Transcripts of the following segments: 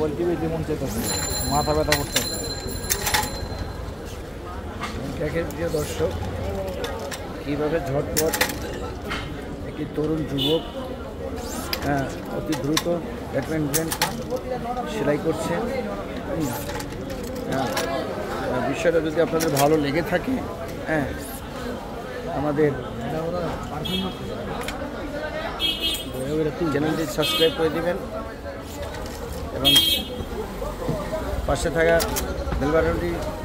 Mobile টিভিতে মন চাইতেছে, মাথা ব্যথা করতেছে। দেখেন প্রিয় দর্শক, কীভাবে ঝটপট একটি তরুণ যুবক অতি দ্রুত ব্যাডমিন্টন সেলাই করছে। বিষয়টা যদি আপনাদের ভালো লেগে থাকে, আমাদের চ্যানেলটি সাবস্ক্রাইব করে দেবেন এবং পাশে থাকা বেল বাটনটি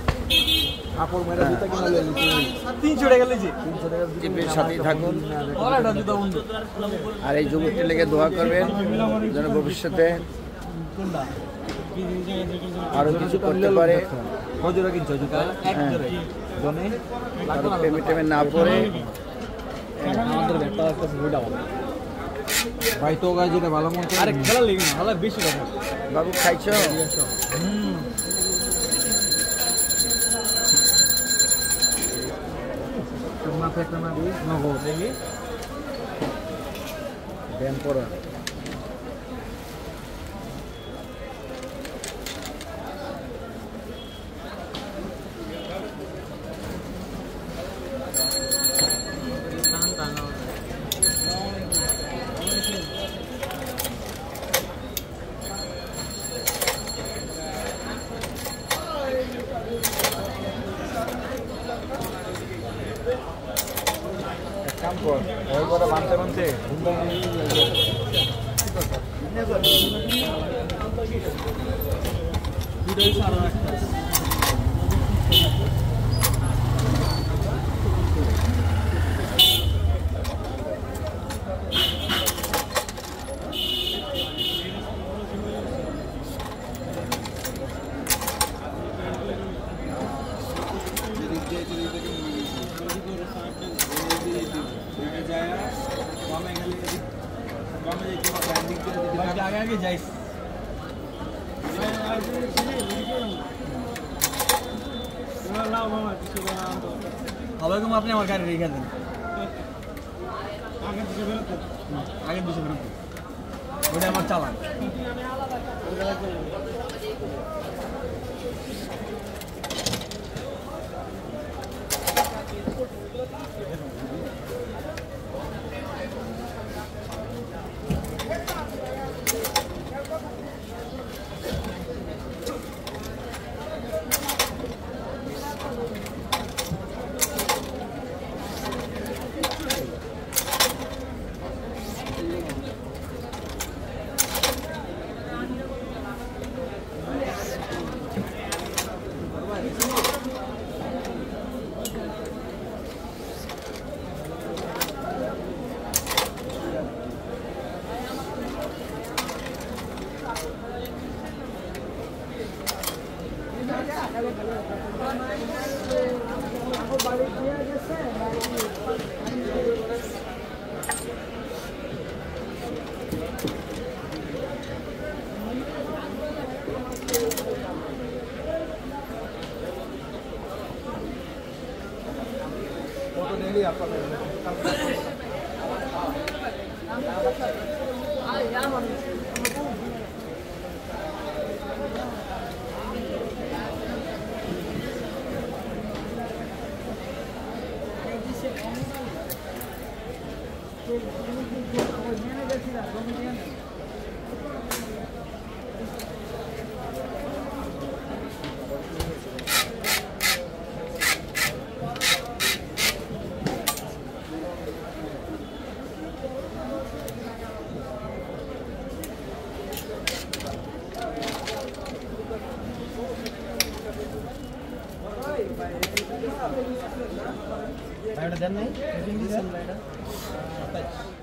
সাথেই থাকুন। আর এই যুবকটি লেগে দোয়া করবেন যেন ভবিষ্যতে আরো কিছু করতে পারে, পেমেন্ট না পড়ে। ভাই তো গায়ে যেটা ভালো মন আরে খেলা লেগে না, ভালো বেশি কথা। বাবু খাইছো? মাথা একটা না দিই নগো দেখি ব্যায়াম করা। কাম কর, ওই করে বানতে বানতে आगे जाइस হবে তুমি আপনি আমার গাড়ি রেখে দেন আগে দুশো বেরোতে ওটা আমার চালান। Ada dan nih, ini